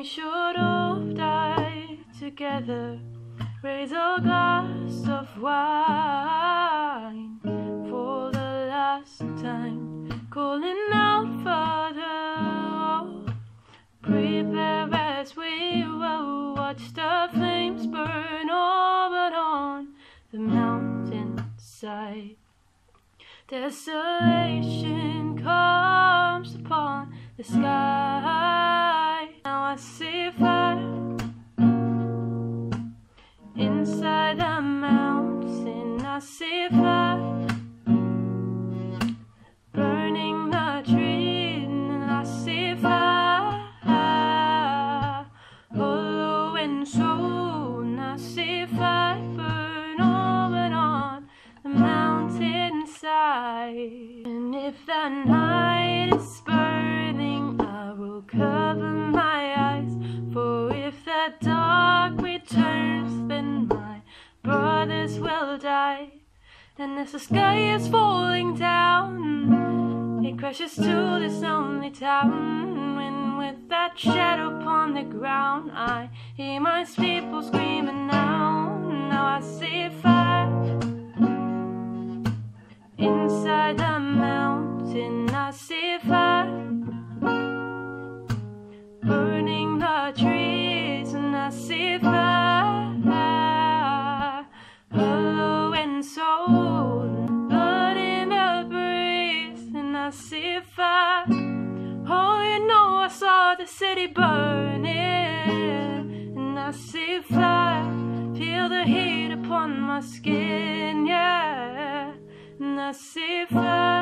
should all die together. Raise a glass of wine for the last time, calling out Father. Prepare as we will watch the flames burn over on the mountainside. Desolation comes upon the sky. Now I see fire inside the mountain. I see fire burning the trees, and I see fire hollow and soul. And I see fire burn over on the mountainside. And if the night is burning, I will cover my eyes. For if the dark returns, then my brothers will die. And as the sky is falling down, it crashes to this lonely town. When with that shadow upon the ground, I hear my people screaming out. Now I see fire inside the mountain. I see fire burning the trees, and I see fire hollow and soul, blood in the breeze, and I see fire. Oh, you know I saw the city burning, and I see fire, feel the heat upon my skin, yeah, and I see fire.